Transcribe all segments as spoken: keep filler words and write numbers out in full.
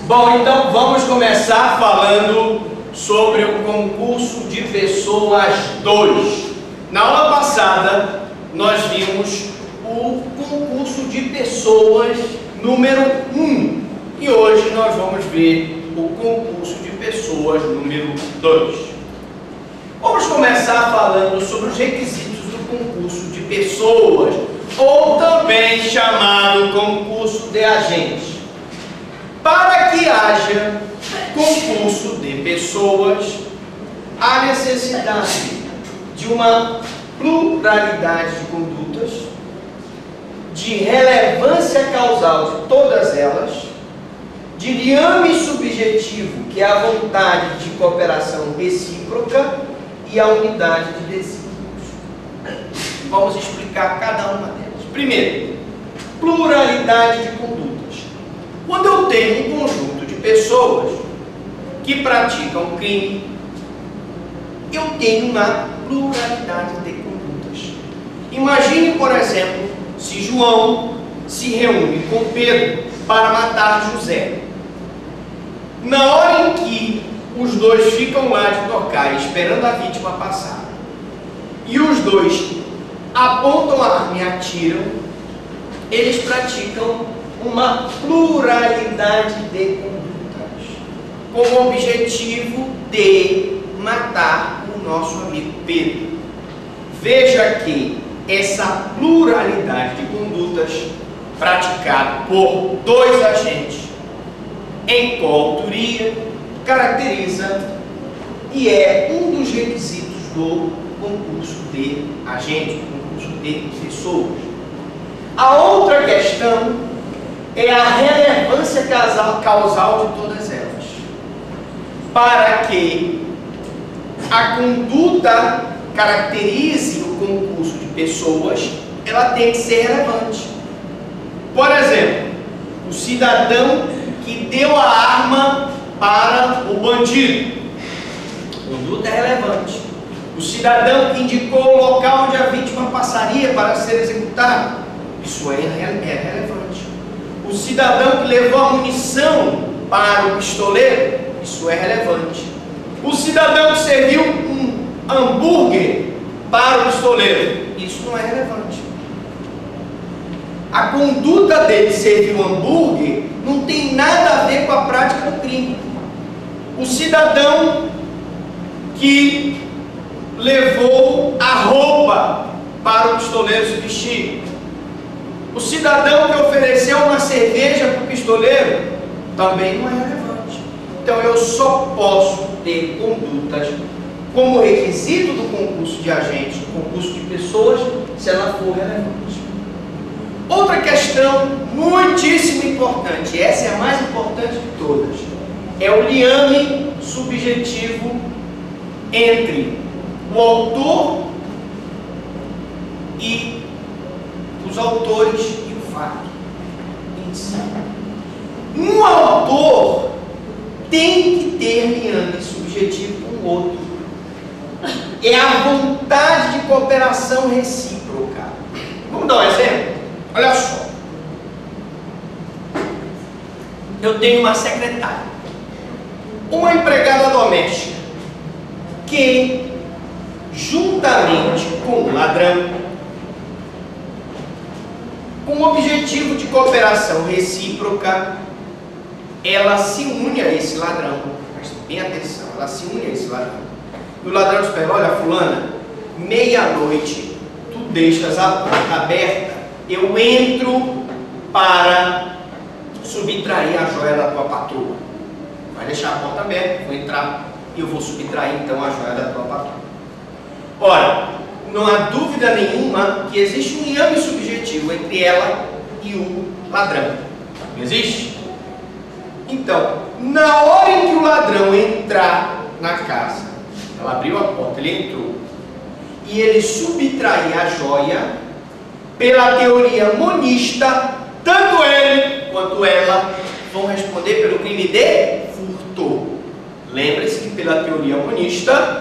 Bom, então vamos começar falando sobre o concurso de pessoas dois. Na aula passada, nós vimos o concurso de pessoas número um. E hoje nós vamos ver o concurso de pessoas número dois. Vamos começar falando sobre os requisitos do concurso de pessoas, ou também chamado concurso de agentes. Para que haja concurso de pessoas, há necessidade de uma pluralidade de condutas, de relevância causal de todas elas, de liame subjetivo, que é a vontade de cooperação recíproca, e a unidade de desígnios. Vamos explicar cada uma delas. Primeiro, pluralidade de condutas. Quando eu tenho um conjunto de pessoas que praticam crime, eu tenho uma pluralidade de condutas. Imagine, por exemplo, se João se reúne com Pedro para matar José. Na hora em que os dois ficam lá de tocar, esperando a vítima passar, e os dois apontam a arma e atiram, eles praticam uma pluralidade de condutas, com o objetivo de matar o nosso amigo Pedro. Veja que essa pluralidade de condutas, praticada por dois agentes, em coautoria, caracteriza e é um dos requisitos do concurso de agentes, do concurso de pessoas. A outra questão é a relevância causal de todas elas. Para que a conduta caracterize o concurso de pessoas, ela tem que ser relevante. Por exemplo, o cidadão que deu a arma para o bandido, conduta é relevante. O cidadão que indicou o local onde a vítima passaria para ser executado, isso é relevante. O cidadão que levou a munição para o pistoleiro, isso é relevante. O cidadão que serviu um hambúrguer para o pistoleiro, isso não é relevante. A conduta dele servir um hambúrguer não tem nada a ver com a prática do crime. O cidadão que levou a roupa para o pistoleiro se vestir, o cidadão que ofereceu uma cerveja para o pistoleiro, também não é relevante. Então eu só posso ter condutas como requisito do concurso de agentes, do concurso de pessoas, se ela for relevante. Outra questão muitíssimo importante, essa é a mais importante de todas, é o liame subjetivo entre o autor e os autores e o fato em si. Um autor tem que ter liame subjetivo com o outro. É a vontade de cooperação recíproca. Vamos dar um exemplo? Olha só. Eu tenho uma secretária, uma empregada doméstica, que, juntamente com o ladrão, com o objetivo de cooperação recíproca, ela se une a esse ladrão. Preste bem atenção, ela se une a esse ladrão. E o ladrão diz para ela: olha, fulana, meia-noite, tu deixas a porta aberta, eu entro para subtrair a joia da tua patroa. Vai deixar a porta aberta, vou entrar e eu vou subtrair então a joia da tua patroa. Ora, não há dúvida nenhuma que existe um liame subjetivo entre ela e o ladrão. Não existe? Então, na hora em que o ladrão entrar na casa, ela abriu a porta, ele entrou, e ele subtrair a joia, pela teoria monista, tanto ele quanto ela vão responder pelo crime de furto. Lembre-se que pela teoria monista,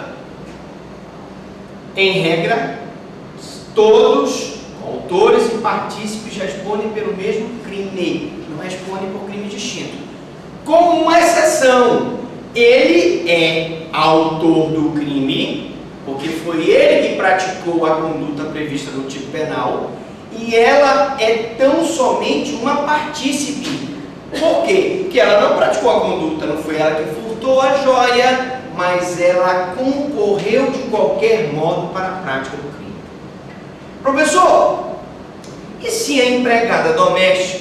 em regra, todos, autores e partícipes, respondem pelo mesmo crime, não respondem por crime distinto. com uma exceção. Ele é autor do crime, porque foi ele que praticou a conduta prevista no tipo penal, e ela é tão somente uma partícipe. Por quê? Porque ela não praticou a conduta, não foi ela que furtou a joia, mas ela concorreu de qualquer modo para a prática do crime. Professor, e se a empregada doméstica,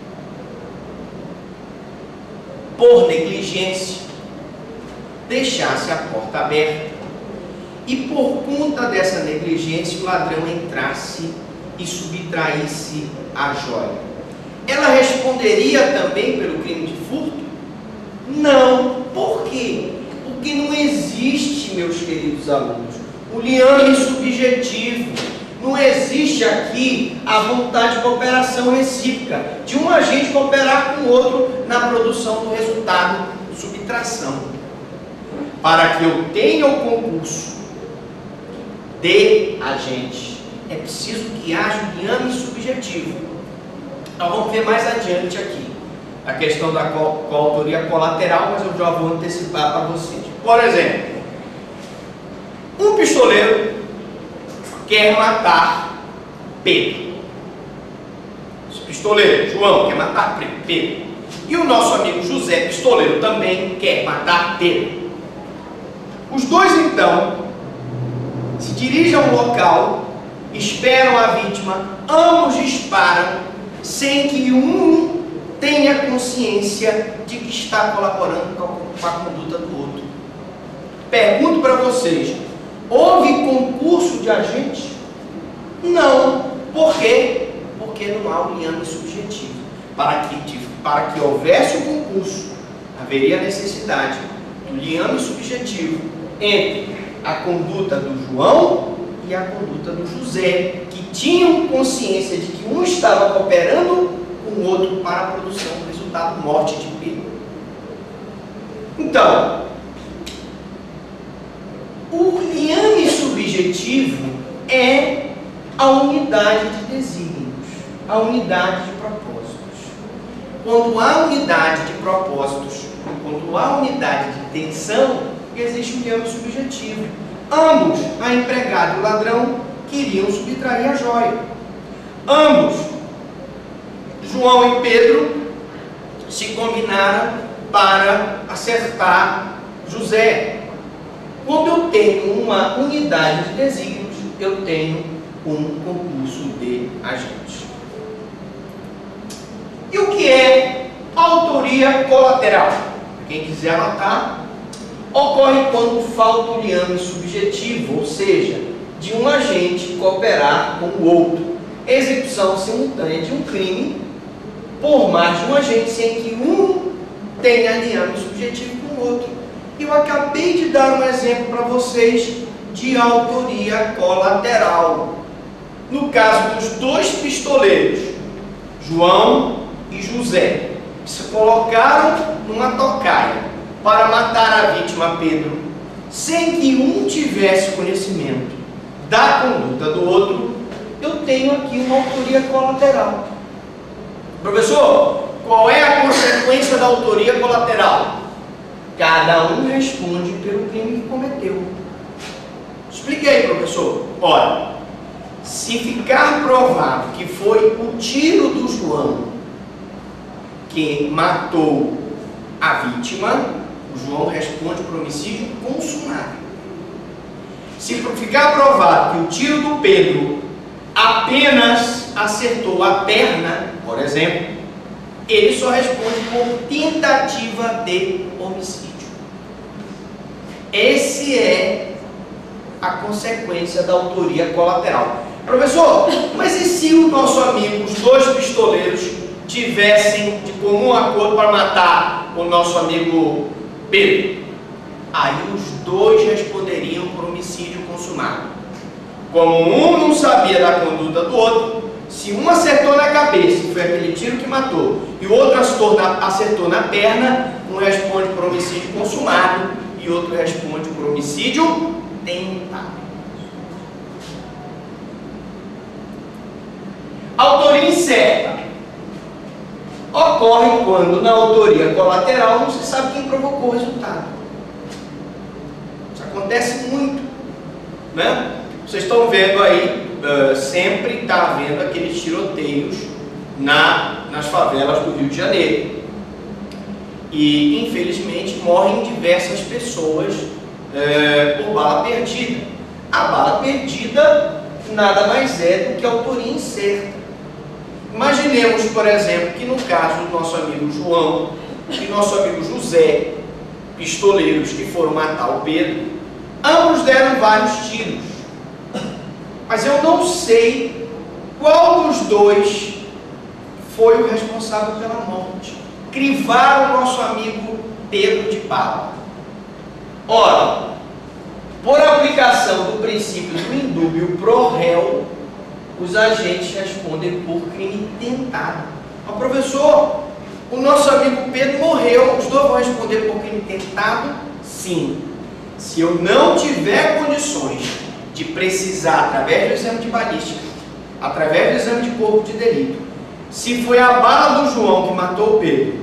por negligência, deixasse a porta aberta e por conta dessa negligência o ladrão entrasse e subtraísse a joia? Ela responderia também pelo crime de furto? Não. Por quê? Porque não existe, meus queridos alunos, o liame subjetivo. Não existe aqui a vontade de cooperação recíproca, de um agente cooperar com o outro na produção do resultado de subtração. Para que eu tenha o concurso de agente, é preciso que haja um liame subjetivo. Então vamos ver mais adiante aqui a questão da co coautoria colateral, mas eu já vou antecipar para vocês. Por exemplo, um pistoleiro quer matar Pedro. Esse pistoleiro, João, quer matar Pedro. E o nosso amigo José, pistoleiro, também quer matar Pedro. Os dois, então, se dirigem ao local, esperam a vítima, ambos disparam, sem que um tenha consciência de que está colaborando com a conduta do outro. Pergunto para vocês, houve concurso de agente? Não. Por quê? Porque não há um liame subjetivo. Para que, para que houvesse o concurso, haveria necessidade do liame subjetivo entre a conduta do João e a conduta do José, que tinham consciência de que um estava cooperando com o outro para a produção do resultado morte de Pedro. Então, o liame subjetivo é a unidade de desígnios, a unidade de propósitos. Quando há unidade de propósitos, quando há unidade de intenção, existe um liame subjetivo. Ambos, a empregada e o ladrão, queriam subtrair a joia. Ambos, João e Pedro, se combinaram para acertar José. Quando eu tenho uma unidade de desígnios, eu tenho um concurso de agentes. E o que é autoria colateral? Quem quiser anotar, ocorre quando falta o liame subjetivo, ou seja, de um agente cooperar com o outro. Execução simultânea de um crime por mais de um agente, sem que um tenha liame subjetivo com o outro. Eu acabei de dar um exemplo para vocês de autoria colateral. No caso dos dois pistoleiros, João e José, que se colocaram numa tocaia para matar a vítima Pedro, sem que um tivesse conhecimento da conduta do outro, eu tenho aqui uma autoria colateral. Professor, qual é a consequência da autoria colateral? Cada um responde pelo crime que cometeu. Explique aí, professor. Olha, se ficar provado que foi o tiro do João que matou a vítima, o João responde por homicídio consumado. Se ficar provado que o tiro do Pedro apenas acertou a perna, por exemplo, ele só responde por tentativa de homicídio. Esse é a consequência da autoria colateral. Professor, mas e se o nosso amigo, os dois pistoleiros, tivessem de comum acordo para matar o nosso amigo Pedro? Aí os dois responderiam por homicídio consumado. Como um não sabia da conduta do outro, se um acertou na cabeça, foi aquele tiro que matou, e o outro acertou na, acertou na perna, um responde por homicídio consumado e outro responde por homicídio tentado. Autoria incerta. ocorre quando na autoria colateral não se sabe quem provocou o resultado. Isso acontece muito, né? Vocês estão vendo aí, uh, sempre está havendo aqueles tiroteios na, nas favelas do Rio de Janeiro. E, infelizmente, morrem diversas pessoas uh, por bala perdida. A bala perdida nada mais é do que a autoria incerta. Imaginemos, por exemplo, que no caso do nosso amigo João e nosso amigo José, pistoleiros que foram matar o Pedro, ambos deram vários tiros. Mas eu não sei qual dos dois foi o responsável pela morte. Crivaram o nosso amigo Pedro de bala. Ora, por aplicação do princípio do indúbio pro réu, os agentes respondem por crime tentado. Mas, professor, o nosso amigo Pedro morreu, os dois vão responder por crime tentado? Sim. Se eu não tiver condições de precisar, através do exame de balística, através do exame de corpo de delito, se foi a bala do João que matou o Pedro,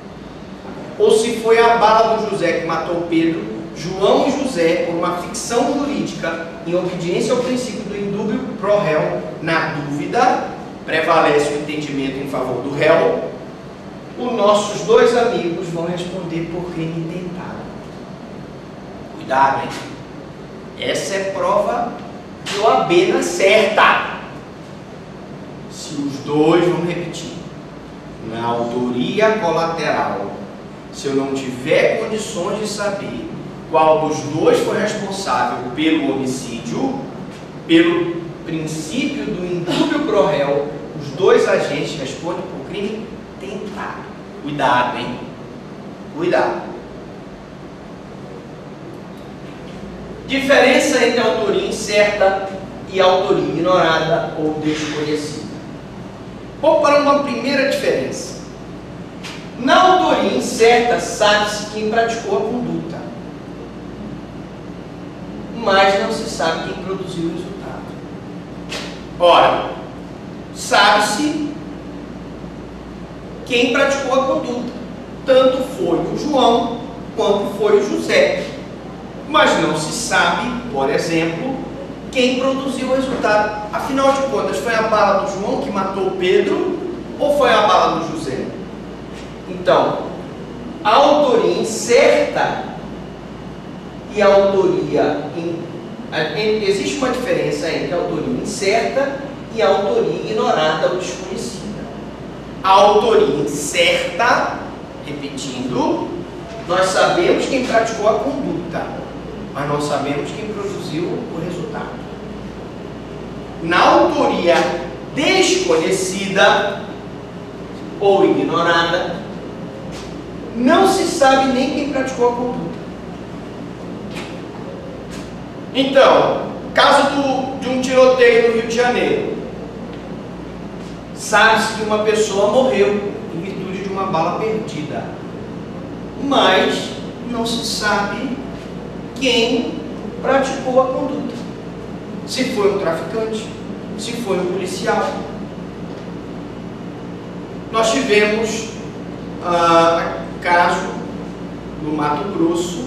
ou se foi a bala do José que matou o Pedro, João e José, por uma ficção jurídica, em obediência ao princípio do indúbio pro réu, na dúvida, prevalece o entendimento em favor do réu, os nossos dois amigos vão responder por crime tentado. Cuidado, hein? Essa é prova de O A B na certa. Se os dois, vamos repetir, na autoria colateral, se eu não tiver condições de saber qual dos dois foi responsável pelo homicídio, pelo princípio do indúbio pro réu, os dois agentes respondem por crime tentado. Cuidado, hein? Cuidado. Diferença entre autoria incerta e autoria ignorada ou desconhecida. Vamos para uma primeira diferença. Na autoria incerta, sabe-se quem praticou a conduta, mas não se sabe quem produziu o resultado. Ora, sabe-se quem praticou a conduta. Tanto foi o João quanto foi o José. Mas não se sabe, por exemplo, quem produziu o resultado. Afinal de contas, foi a bala do João que matou o Pedro ou foi a bala do José? Então, a autoria incerta e a autoria... In... Existe uma diferença entre a autoria incerta e a autoria ignorada ou desconhecida. A autoria incerta, repetindo, nós sabemos quem praticou a conduta, mas não sabemos quem produziu o resultado. Na autoria desconhecida ou ignorada, não se sabe nem quem praticou a conduta. Então, caso do, de um tiroteio no Rio de Janeiro, sabe-se que uma pessoa morreu em virtude de uma bala perdida, mas não se sabe quem praticou a conduta. Se foi um traficante, se foi um policial. Nós tivemos ah, caso no Mato Grosso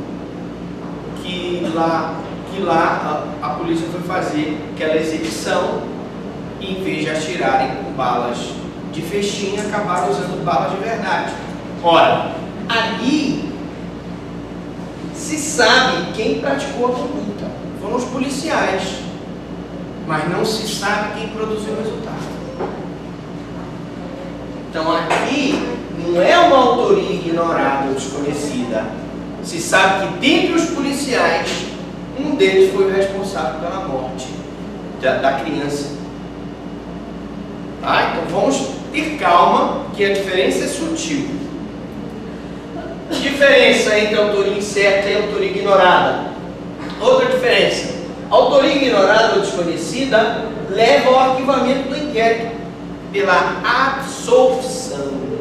que lá, que lá a, a polícia foi fazer aquela exibição e, em vez de atirarem com balas de festim, acabaram usando balas de verdade. Ora, ali se sabe quem praticou a conduta, foram os policiais, mas não se sabe quem produziu o resultado. Então aqui não é uma autoria ignorada ou desconhecida. Se sabe que dentre os policiais, um deles foi o responsável pela morte da, da criança. Tá? Então vamos ter calma, que a diferença é sutil. Diferença entre autoria incerta e autoria ignorada. Outra diferença: autoria ignorada ou desconhecida leva ao arquivamento do inquérito pela absolvição.